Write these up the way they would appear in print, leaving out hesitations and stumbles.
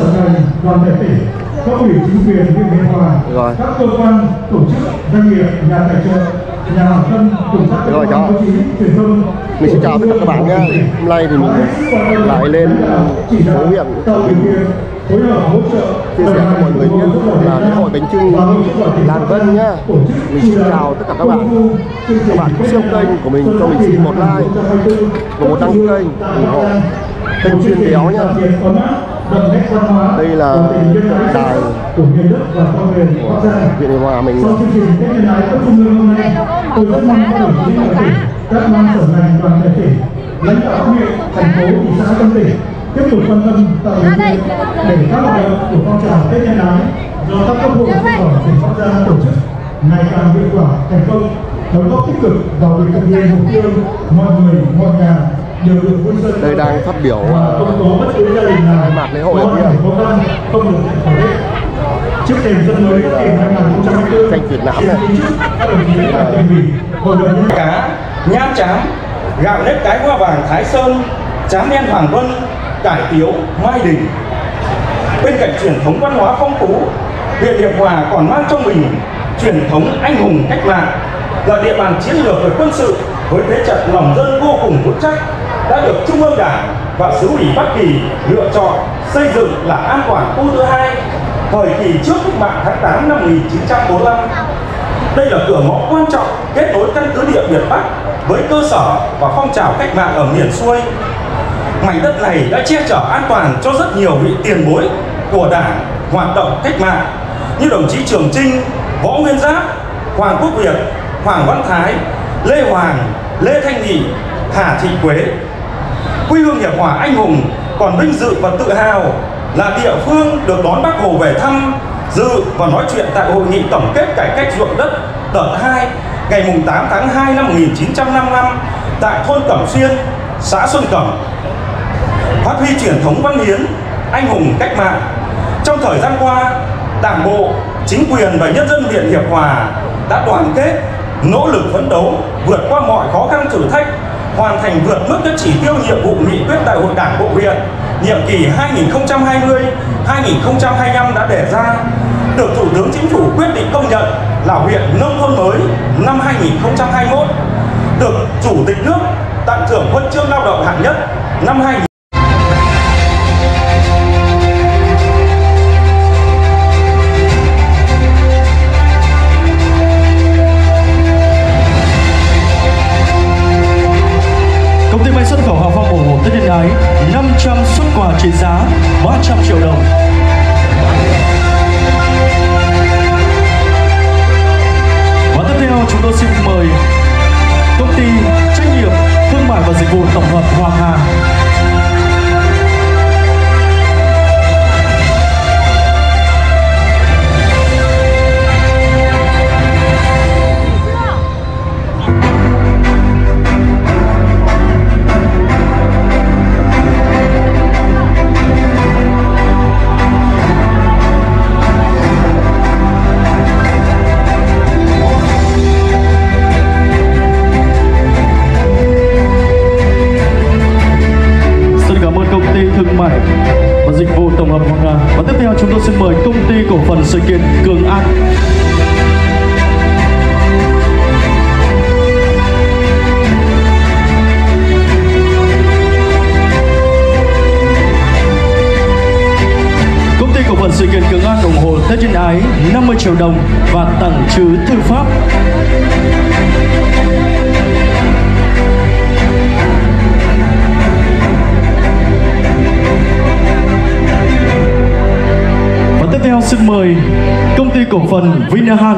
ngành, đoàn thể tỉnh, cấp ủy chính quyền huyện Hiệp Hòa, các cơ quan, tổ chức, doanh nghiệp, nhà tài trợ, nhà hảo tâm cùng các cơ quan báo chí, truyền thông. Mình xin chào tất cả các bạn nhé. Hôm nay thì mình lại lên phố huyện phối hợp hỗ trợ chia sẻ với mọi người nhé là lễ hội bánh trưng Làng Vân nhá. Mình xin chào tất cả các bạn. Các bạn có xem kênh của mình cho mình xin một like và một đăng ký kênh ủng hộ kênh Chuyên Béo nhá. Đây là đài của huyện Hiệp Hòa mình. Các ban sở ngành, đoàn thể tỉnh, lãnh đạo huyện, thành phố, thị xã, trong tỉnh tiếp tục quan tâm tạo điều kiện để các hoạt động của phong trào Tết Nhân Ái do các cấp hội của tỉnh Bắc Giang tổ chức ngày càng hiệu quả, thành công, đóng góp tích cực vào việc thực hiện mục tiêu mọi người, mọi nhà đều được vui xuân. Đây đang phát biểu không có bất cứ gia đình nào mạc lễ hội ở khó khăn, không được khỏi Tết. Trước thềm xuân mới kỷ 2024, tranh Việt Nam này, các đồng chí là đơn vị hội đồng cá, nhãn chám, gạo nếp cái hoa vàng Thái Sơn, chám đen Hoàng Vân, cải tiếu Mai Đình. Bên cạnh truyền thống văn hóa phong phú, huyện Hiệp Hòa còn mang trong mình truyền thống anh hùng cách mạng, là địa bàn chiến lược về quân sự với thế trận lòng dân vô cùng vững chắc, đã được Trung ương Đảng và Xứ ủy Bắc Kỳ lựa chọn xây dựng là an toàn khu thứ hai thời kỳ trước cách mạng tháng 8 năm 1945. Đây là cửa ngõ quan trọng kết nối căn cứ địa miền Bắc với cơ sở và phong trào cách mạng ở miền xuôi. Mảnh đất này đã che chở an toàn cho rất nhiều vị tiền bối của Đảng hoạt động cách mạng như đồng chí Trường Chinh, Võ Nguyên Giáp, Hoàng Quốc Việt, Hoàng Văn Thái, Lê Hoàng, Lê Thanh Nghị, Hà Thị Quế. Quê hương Hiệp Hòa anh hùng còn vinh dự và tự hào là địa phương được đón Bác Hồ về thăm, dự và nói chuyện tại hội nghị tổng kết cải cách ruộng đất đợt 2 ngày 8 tháng 2 năm 1955 tại thôn Cẩm Xuyên, xã Xuân Cẩm. Phát huy truyền thống văn hiến, anh hùng cách mạng. Trong thời gian qua, Đảng bộ, chính quyền và nhân dân huyện Hiệp Hòa đã đoàn kết, nỗ lực phấn đấu, vượt qua mọi khó khăn thử thách, hoàn thành vượt mức các chỉ tiêu nhiệm vụ nghị quyết Đại hội Đảng bộ huyện nhiệm kỳ 2020-2025 đã đề ra, được Thủ tướng Chính phủ quyết định công nhận là huyện nông thôn mới năm 2021, được Chủ tịch nước tặng thưởng huân chương lao động hạng nhất năm 2000. Công ty may xuất khẩu Hào Phong ủng hộ Tết Nhân Ái 500 suất quà trị giá 300 triệu đồng. Và tiếp theo chúng tôi xin mời công ty trách nhiệm thương mại và dịch vụ tổng hợp Hoàng Hà. Thương mại và dịch vụ tổng hợp Hoàng Hà. Và tiếp theo chúng tôi xin mời công ty cổ phần sự kiện Cường An. Công ty cổ phần sự kiện Cường An ủng hộ Tết Nhân Ái 50 triệu đồng và tặng trữ thư pháp. Tiếp theo xin mời công ty cổ phần Vinahan.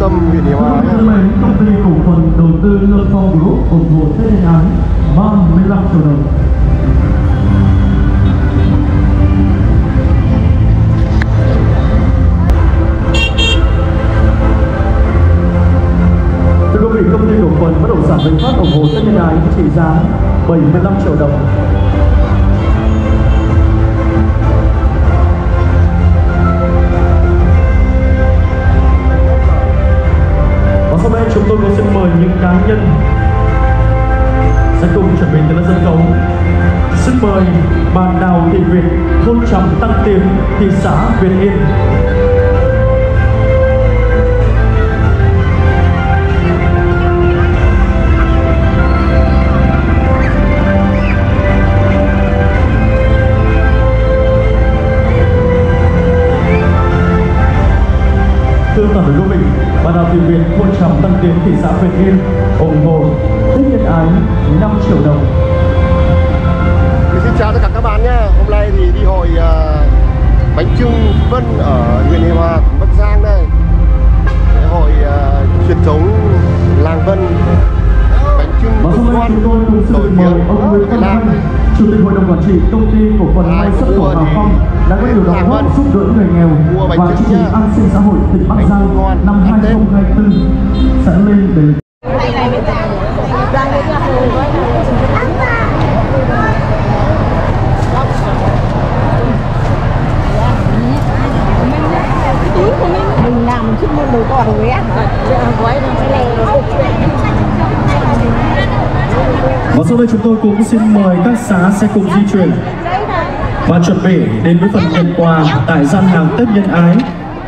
tâm huyện Hiệp Hòa nhé. Công ty cổ phần đầu tư Lương Phong Group ủng hộ Tết Nhân Ái 35 triệu đồng. Thưa quý vị, công ty cổ phần bất động sản Vĩnh Phát ủng hộ Tết Nhân Ái trị giá 75 triệu đồng. Và sau đây chúng tôi cũng xin mời những cá nhân sẽ cùng chuẩn bị tới lên sân khấu. Xin mời bà Đào Thị Việt, thôn Trầm Tăng Tiến, thị xã Việt Yên. Thưa toàn thể quý vị, bà Đào Thị Việt, thôn Trầm Tăng Tiến, thị xã Việt Yên ủng hộ Tết Nhân Ái 5 triệu đồng. Xin chào tất cả các bạn nhé. Hôm nay thì đi hội bánh chưng Vân ở huyện Hiệp Hòa, Bắc Giang đây. Hội truyền thống làng Vân bánh chưng Vân Quan nổi tiếng ở Việt Nam. Chủ tịch hội đồng quản trị công ty cổ phần may xuất khẩu Hà Phong đã có nhiều đóng góp giúp đỡ người nghèo và chương trình an sinh xã hội tỉnh Bắc Giang năm 2024 sẽ lên để mình làm mình mua đồ con rồi á. Và sau đây chúng tôi cũng xin mời các xã sẽ cùng di chuyển và chuẩn bị đến với phần nhận quà tại gian hàng Tết Nhân Ái.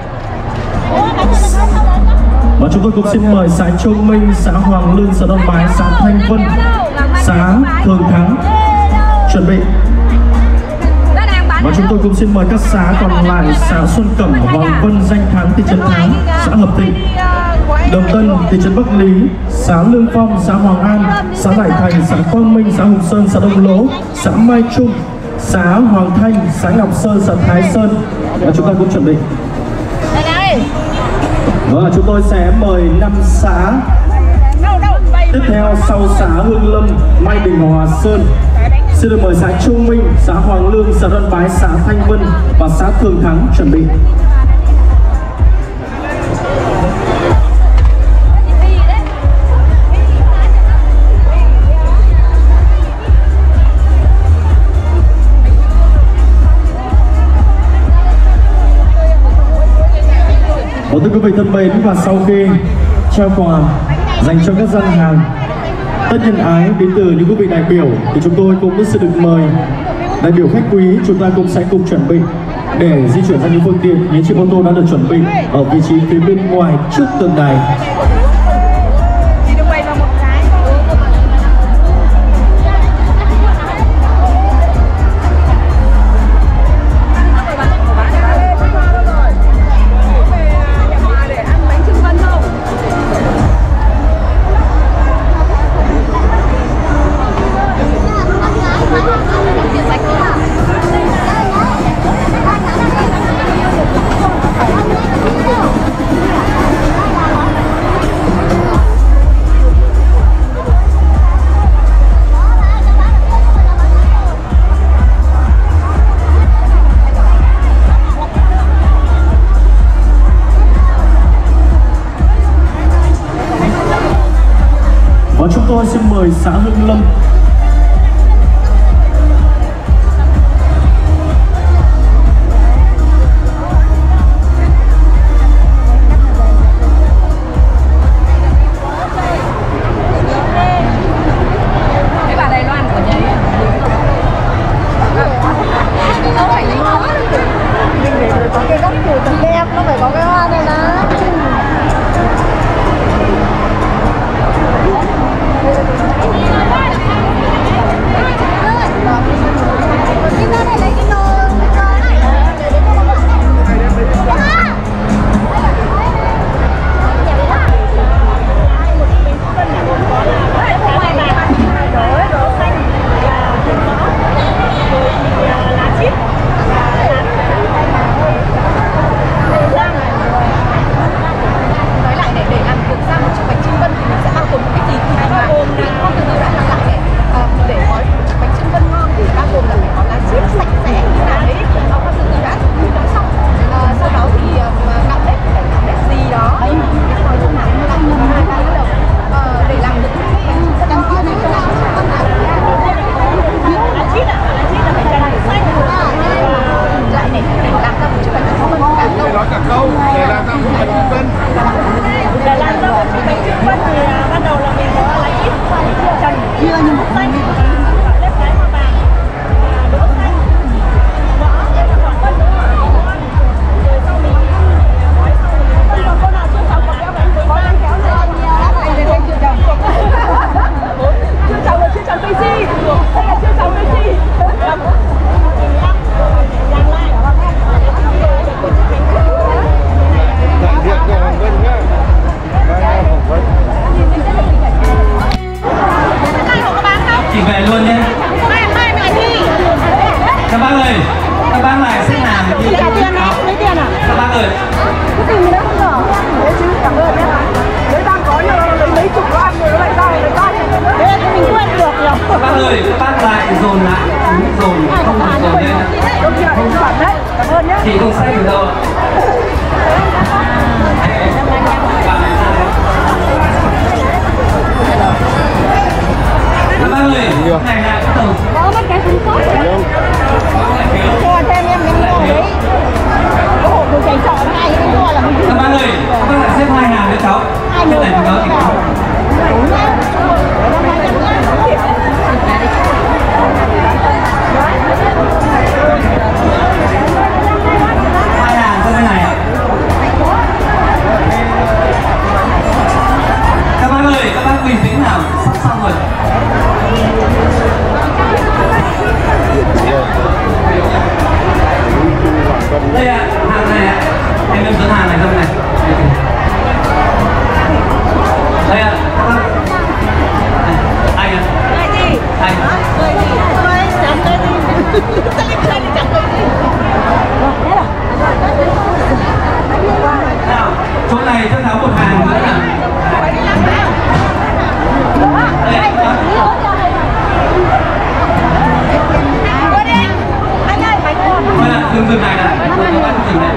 Và chúng tôi cũng xin mời xã Châu Minh, xã Hoàng Lương, xã Đông Bái, xã Thanh Vân, xã Thường Thắng chuẩn bị. Và chúng tôi cũng xin mời các xã còn lại: xã Xuân Cẩm, Hoàng Vân, Danh Thắng, thị trấn Thắng, xã Hợp Thịnh, Đồng Tân, thị trấn Bắc Lý, xã Lương Phong, xã Hoàng An, xã Đại Thành, xã Quang Minh, xã Hùng Sơn, xã Đông Lỗ, xã Mai Trung, xã Hoàng Thanh, xã Ngọc Sơn, xã Thái Sơn. Và chúng ta cũng chuẩn bị. Và chúng tôi sẽ mời 5 xã tiếp theo sau xã Hương Lâm, Mai Đình, Hòa Sơn. Xin được mời xã Trung Minh, xã Hoàng Lương, xã Đoan Bái, xã Thanh Vân và xã Thường Thắng chuẩn bị. Thưa quý vị thân mến, và sau khi trao quà dành cho các gian hàng Tết Nhân Ái đến từ những quý vị đại biểu, thì chúng tôi cũng sẽ được mời đại biểu khách quý. Chúng ta cũng sẽ cùng chuẩn bị để di chuyển ra những phương tiện. Những chiếc ô tô đã được chuẩn bị ở vị trí phía bên ngoài trước tượng đài. Chúng tôi xin mời xã Hưng Lâm. Có cái góc củ thật đẹp, nó phải có cái hoa này đó. Chị không sách được đâu ạ. Các bác ơi, này là cái tàu. Có mất cái súng sót. Cho thêm em miếng ngô đấy. Cái hộp đồ chảy trọ này cái ngô là mình. Các bác ơi, các bác lại xếp 2 hàng với cháu. Cái này của cháu thì có. Các bác ơi, các bác bình tĩnh nào, sắp xong rồi. Đây ạ, hàng này ạ. Em dẫn hàng này không này. Đây ạ, các bác. Anh ạ. Anh. Nào, chỗ này cho cháu một hàng nữa nào. Dừng này đã. Dừng này.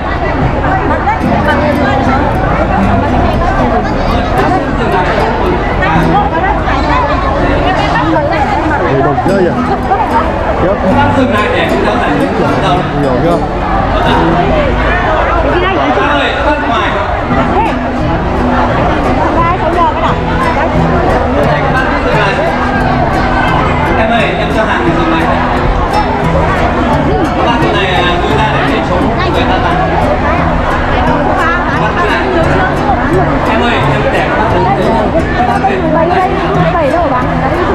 Đồng chơi à? Đang dừng này để chúng ta giải quyết được đâu. Hiểu chưa? Các ơi, các bác ngoài. Em ơi, em cho hàng thì dừng này. Các bác chỗ này đưa ra để chống người ta tặng. Em ơi, em để các bác đứng đấy. Các bác đứng đấy. Đây đâu bạn?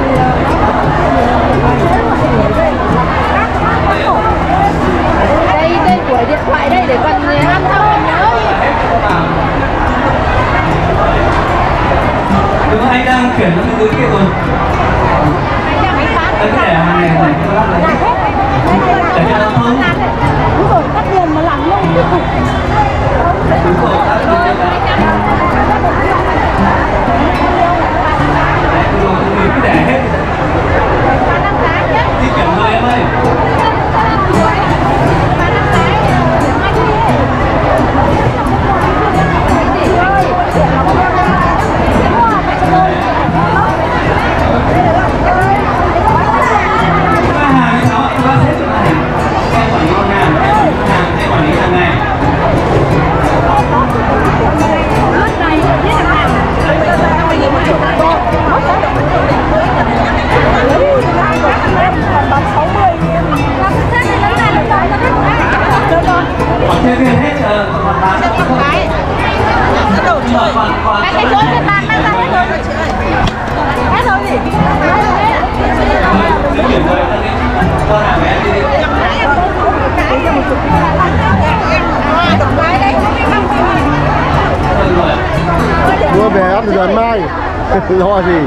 Đây, đây của điện thoại đây để còn ăn xong nhớ. Đúng rồi, anh đang chuyển những cái kia rồi. Anh cứ để hàng này này. Để cho nó thơm. Đúng rồi, cắt tiền mà làm luôn. Đúng rồi, cắt tiền ra. Rồi, mình cứ để hết. Di chuyển thôi em ơi. Mua về ăn từ gần mai. Lo gì?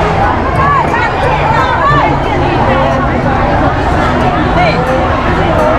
Hey!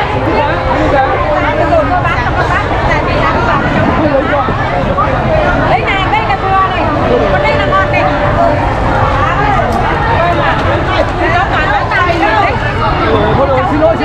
Đấy này, đây cà phê này, còn đây là ngon này. Xin lỗi.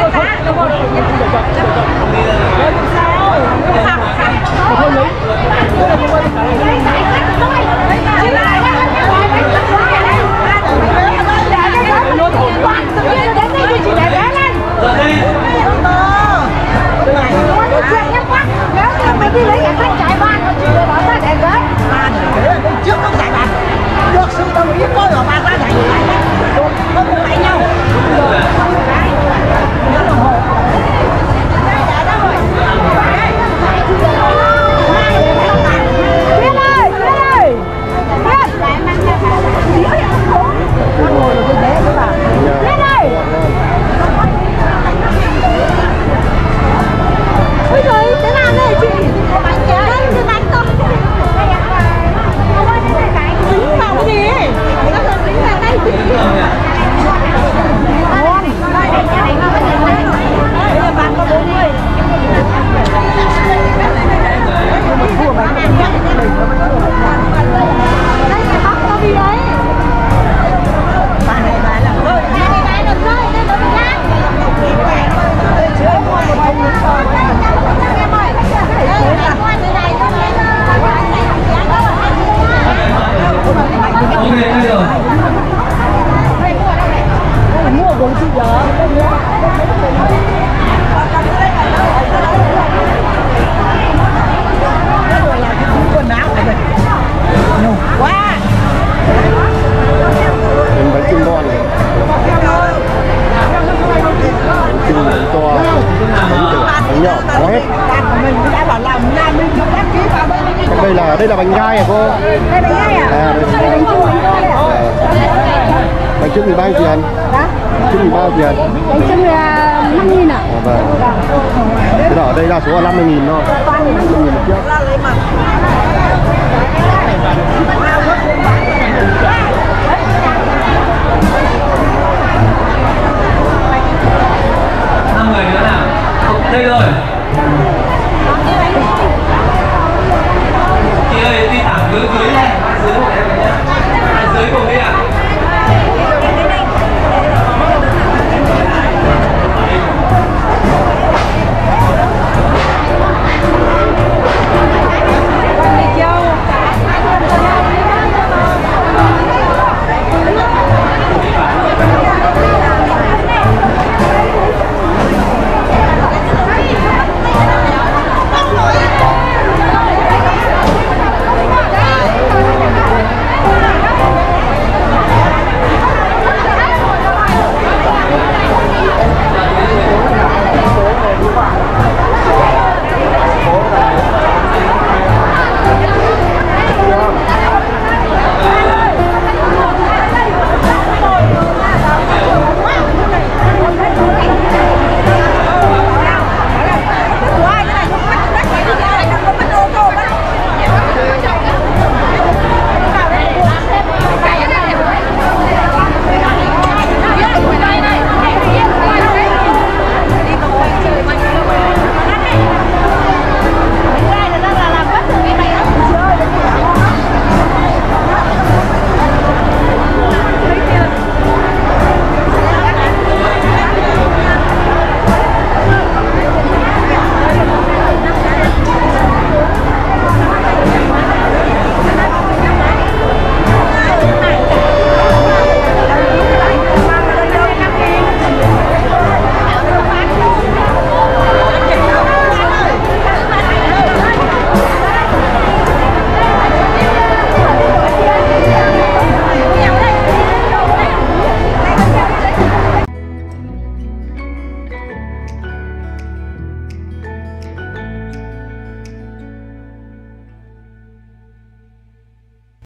Đi lấy cái khách chạy ban nó chỉ để bảo ta để gớt ban trước không giải ban được sự đồng ý tôi ở ban ra giải không phải nhau Đây là bánh gai à cô? Đây bánh gai à? À, đây bánh chưng bánh gai à? Bánh chưng thì bao nhiêu tiền? Dạ? Bánh chưng thì bao nhiêu tiền? Bánh chưng là 5.000 à? Vâng. Thế ở đây đa số là 50.000 thôi. 50.000 một chiếc.